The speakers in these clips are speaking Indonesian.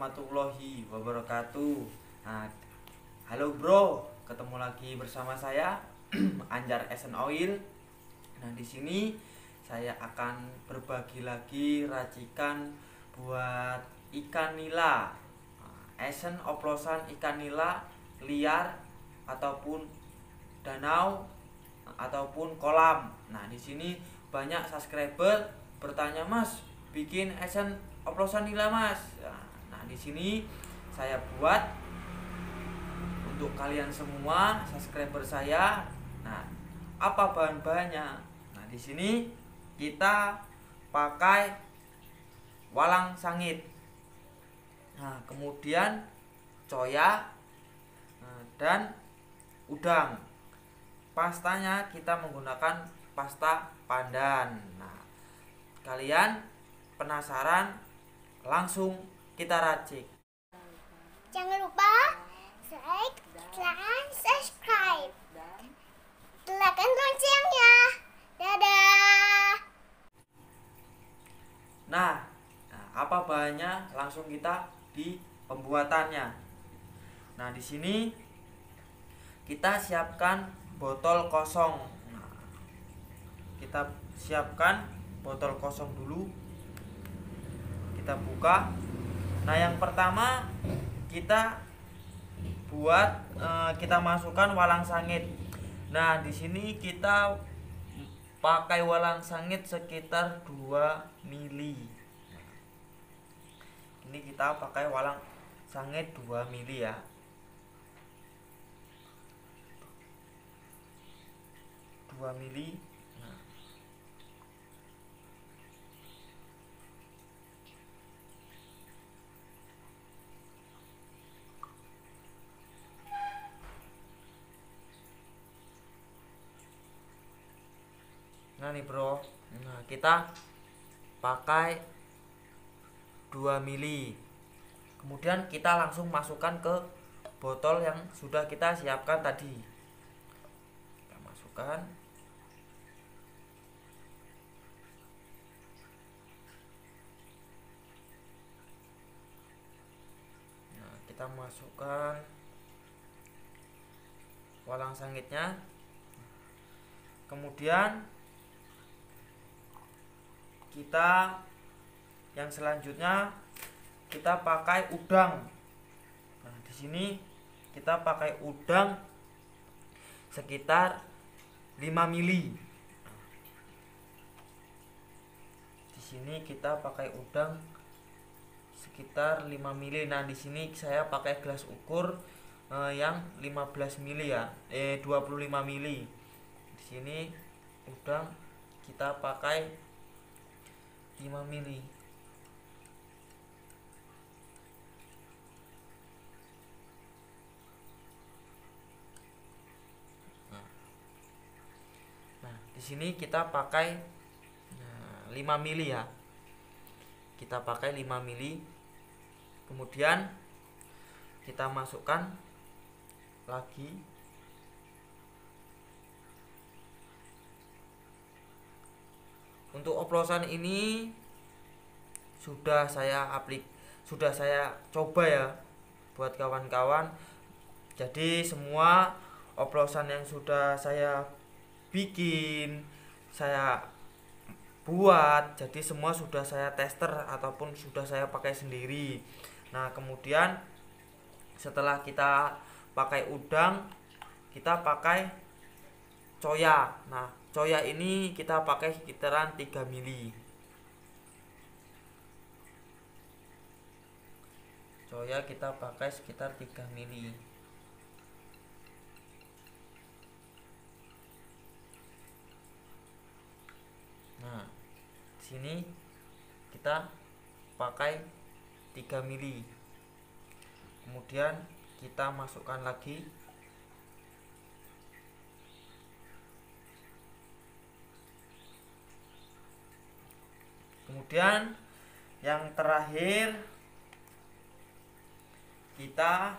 warahmatullahi wabarakatuh. Nah, halo bro, ketemu lagi bersama saya Anjar Esen Oil. Nah, di sini saya akan berbagi lagi racikan buat ikan nila. Esen oplosan ikan nila liar ataupun danau ataupun kolam. Nah, di sini banyak subscriber bertanya, "Mas, bikin esen oplosan nila, Mas." Nah, di sini saya buat untuk kalian semua subscriber saya. Nah, apa bahan-bahannya? Nah, di sini kita pakai walang sangit. Nah, kemudian coya dan udang. Pastanya kita menggunakan pasta pandan. Nah, kalian penasaran? Langsung kita racik. Jangan lupa like dan subscribe. Tekan loncengnya. Dadah. Nah, apa bahannya? Langsung kita di pembuatannya. Nah, di sini kita siapkan botol kosong. Nah, kita siapkan botol kosong dulu. Kita buka. Nah, yang pertama kita kita masukkan walang sangit. Nah, di sini kita pakai walang sangit sekitar 2 mili. Ini kita pakai walang sangit 2 mili ya. Dua mili. Nah nih bro, nah kita pakai 2 mili. Kemudian kita langsung masukkan ke botol yang sudah kita siapkan tadi. Kita masukkan. Nah, kita masukkan walang sangitnya. Kemudian kita yang selanjutnya kita pakai udang. Nah, di sini kita pakai udang sekitar 5 mili. Di sini kita pakai udang sekitar 5 mili. Nah, di sini saya pakai gelas ukur yang 15 mili ya. 25 mili. Di sini udang kita pakai 5 mili. Nah, di sini kita pakai 5 mili ya. Kita pakai 5 mili. Kemudian kita masukkan lagi. Untuk oplosan ini sudah saya coba ya buat kawan-kawan. Jadi semua oplosan yang sudah saya bikin, saya buat, jadi semua sudah saya tester ataupun sudah saya pakai sendiri. Nah, kemudian setelah kita pakai udang, kita pakai coya. Nah, coya ini kita pakai sekitaran 3 mili. Coya kita pakai sekitar 3 mili. Nah, sini kita pakai 3 mili. Kemudian kita masukkan lagi. Kemudian yang terakhir kita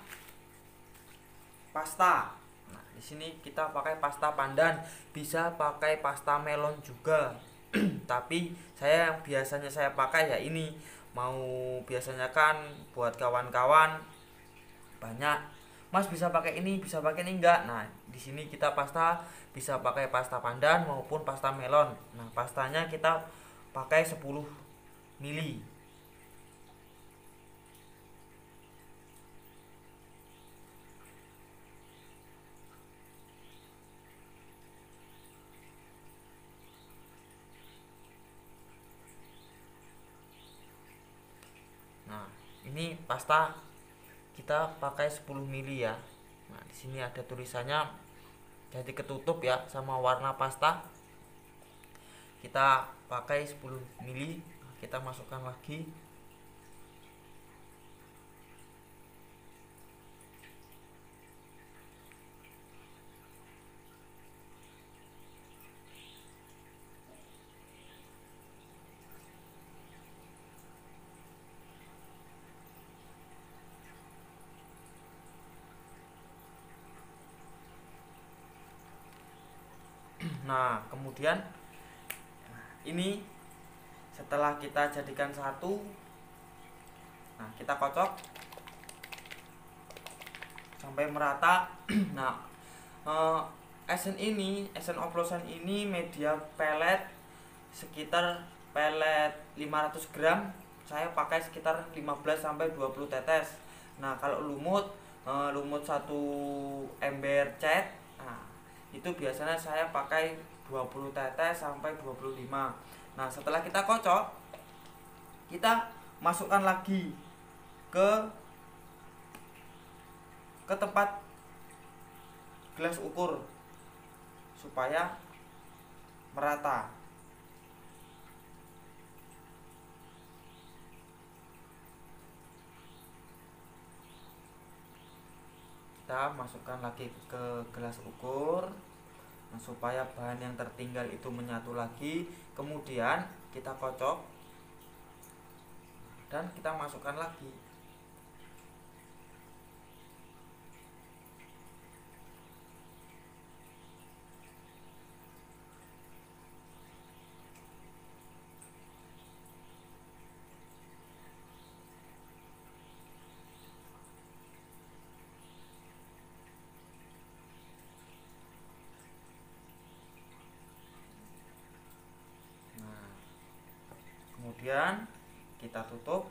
pasta. Nah, di sini kita pakai pasta pandan, bisa pakai pasta melon juga. Tapi biasanya saya pakai ya ini mau biasanya kan buat kawan-kawan banyak, Mas bisa pakai ini, bisa pakai ini enggak. Nah, di sini kita pasta bisa pakai pasta pandan maupun pasta melon. Nah, pastanya kita pakai 10 mili. Nah, ini pasta kita pakai 10 mili ya. Nah, di sini ada tulisannya jadi ketutup ya sama warna pasta. Kita pakai 10 mili, kita masukkan lagi. Nah, kemudian ini setelah kita jadikan satu, nah kita kocok sampai merata. Nah, esen oplosan ini media pelet sekitar pelet 500 gram. Saya pakai sekitar 15 sampai 20 tetes. Nah, kalau lumut satu ember cat, nah itu biasanya saya pakai 20 tetes sampai 25. Nah, setelah kita kocok, kita masukkan lagi ke tempat gelas ukur supaya merata. Kita masukkan lagi ke gelas ukur, nah, supaya bahan yang tertinggal itu menyatu lagi. Kemudian kita kocok dan kita masukkan lagi. Kemudian kita tutup.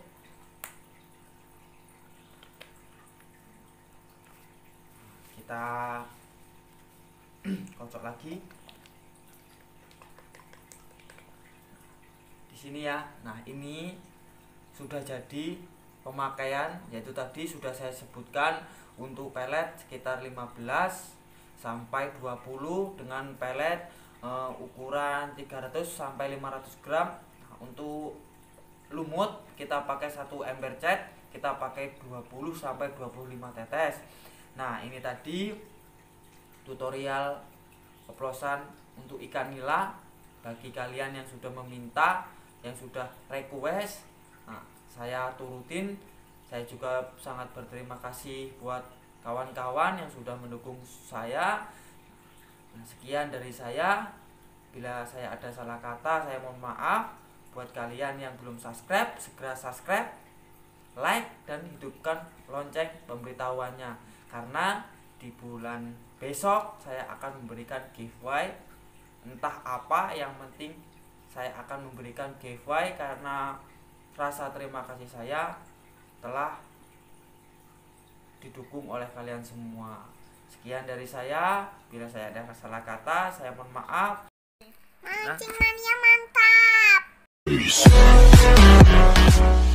Kita kocok lagi. Di sini ya. Nah, ini sudah jadi pemakaian, yaitu tadi sudah saya sebutkan untuk pelet sekitar 15 sampai 20 dengan pelet ukuran 300 sampai 500 gram. Untuk lumut kita pakai satu ember cat, kita pakai 20 sampai 25 tetes. Nah, ini tadi tutorial oplosan untuk ikan nila. Bagi kalian yang sudah meminta, yang sudah request, nah, saya turutin. Saya juga sangat berterima kasih buat kawan-kawan yang sudah mendukung saya. Nah, sekian dari saya. Bila saya ada salah kata, saya mohon maaf. Buat kalian yang belum subscribe, segera subscribe, like, dan hidupkan lonceng pemberitahuannya. Karena di bulan besok saya akan memberikan giveaway. Entah apa, yang penting saya akan memberikan giveaway karena rasa terima kasih saya telah didukung oleh kalian semua. Sekian dari saya. Bila saya ada salah kata, saya mohon maaf. Mancing mania mantap.